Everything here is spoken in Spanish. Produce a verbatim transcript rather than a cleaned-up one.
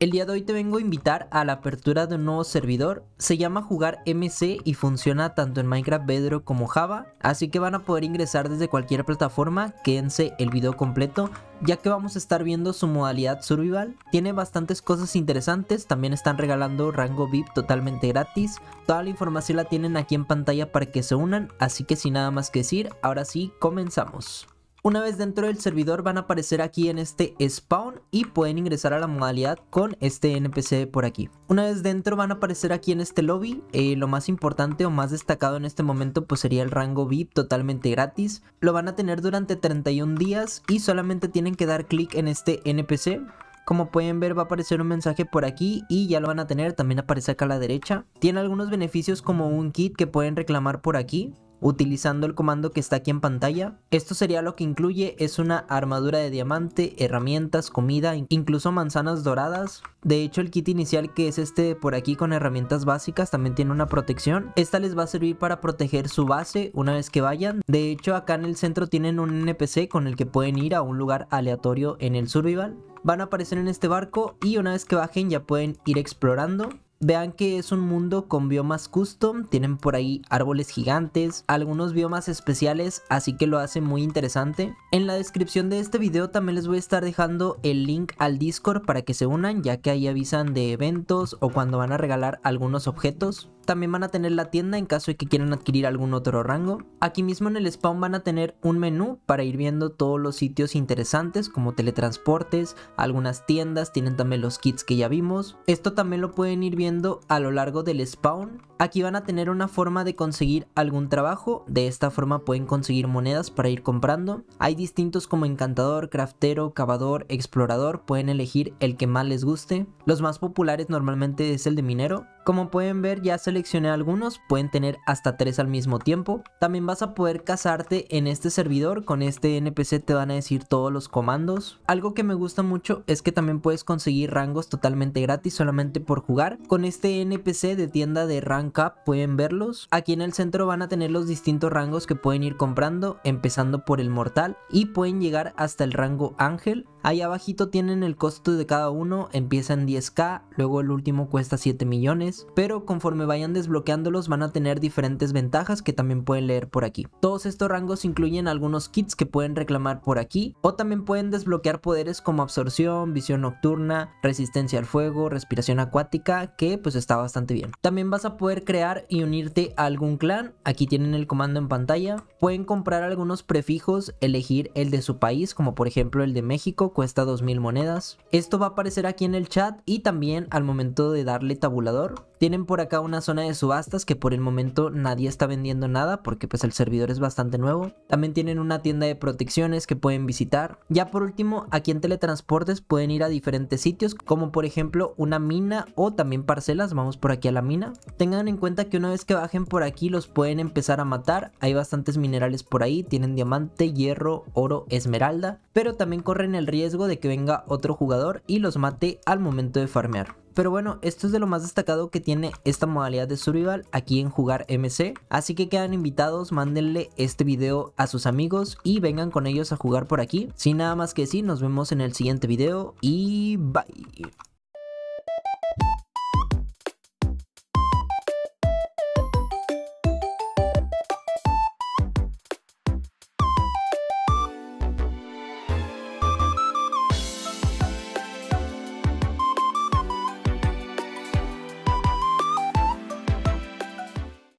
El día de hoy te vengo a invitar a la apertura de un nuevo servidor. Se llama Jugar M C y funciona tanto en Minecraft Bedrock como Java, así que van a poder ingresar desde cualquier plataforma. Quédense el video completo, ya que vamos a estar viendo su modalidad survival. Tiene bastantes cosas interesantes, también están regalando rango V I P totalmente gratis. Toda la información la tienen aquí en pantalla para que se unan, así que sin nada más que decir, ahora sí, comenzamos. Una vez dentro del servidor van a aparecer aquí en este spawn y pueden ingresar a la modalidad con este N P C por aquí. Una vez dentro van a aparecer aquí en este lobby. Eh, lo más importante o más destacado en este momento pues sería el rango V I P totalmente gratis. Lo van a tener durante treinta y un días y solamente tienen que dar clic en este N P C. Como pueden ver va a aparecer un mensaje por aquí y ya lo van a tener, también aparece acá a la derecha. Tiene algunos beneficios como un kit que pueden reclamar por aquí utilizando el comando que está aquí en pantalla. Esto sería lo que incluye, es una armadura de diamante, herramientas, comida, incluso manzanas doradas. De hecho el kit inicial, que es este por aquí con herramientas básicas, también tiene una protección. Esta les va a servir para proteger su base una vez que vayan. De hecho acá en el centro tienen un N P C con el que pueden ir a un lugar aleatorio en el survival. Van a aparecer en este barco y una vez que bajen ya pueden ir explorando. Vean que es un mundo con biomas custom, tienen por ahí árboles gigantes, algunos biomas especiales, así que lo hace muy interesante. En la descripción de este video también les voy a estar dejando el link al Discord para que se unan, ya que ahí avisan de eventos o cuando van a regalar algunos objetos. También van a tener la tienda en caso de que quieran adquirir algún otro rango. Aquí mismo en el spawn van a tener un menú para ir viendo todos los sitios interesantes como teletransportes, algunas tiendas, tienen también los kits que ya vimos. Esto también lo pueden ir viendo a lo largo del spawn. Aquí van a tener una forma de conseguir algún trabajo, de esta forma pueden conseguir monedas para ir comprando. Hay distintos como encantador, craftero, cavador, explorador, pueden elegir el que más les guste. Los más populares normalmente es el de minero. Como pueden ver ya seleccioné algunos, pueden tener hasta tres al mismo tiempo. También vas a poder casarte en este servidor, con este N P C te van a decir todos los comandos. Algo que me gusta mucho es que también puedes conseguir rangos totalmente gratis solamente por jugar. Con este N P C de tienda de Rank Up pueden verlos. Aquí en el centro van a tener los distintos rangos que pueden ir comprando, empezando por el mortal y pueden llegar hasta el rango ángel. Ahí abajito tienen el costo de cada uno, empieza en diez K, luego el último cuesta siete millones, pero conforme vayan desbloqueándolos van a tener diferentes ventajas que también pueden leer por aquí. Todos estos rangos incluyen algunos kits que pueden reclamar por aquí, o también pueden desbloquear poderes como absorción, visión nocturna, resistencia al fuego, respiración acuática, que pues está bastante bien. También vas a poder crear y unirte a algún clan, aquí tienen el comando en pantalla. Pueden comprar algunos prefijos, elegir el de su país, como por ejemplo el de México, cuesta dos mil monedas. Esto va a aparecer aquí en el chat y también al momento de darle tabulador. Tienen por acá una zona de subastas que por el momento nadie está vendiendo nada porque pues el servidor es bastante nuevo. También tienen una tienda de protecciones que pueden visitar. Ya por último, aquí en teletransportes pueden ir a diferentes sitios como por ejemplo una mina o también parcelas. Vamos por aquí a la mina. Tengan en cuenta que una vez que bajen por aquí los pueden empezar a matar. Hay bastantes minerales por ahí, tienen diamante, hierro, oro, esmeralda, pero también corren el riesgo de que venga otro jugador y los mate al momento de farmear. Pero bueno, esto es de lo más destacado que tiene esta modalidad de survival aquí en Jugar M C. Así que quedan invitados, mándenle este video a sus amigos y vengan con ellos a jugar por aquí. Sin nada más que decir, nos vemos en el siguiente video y bye.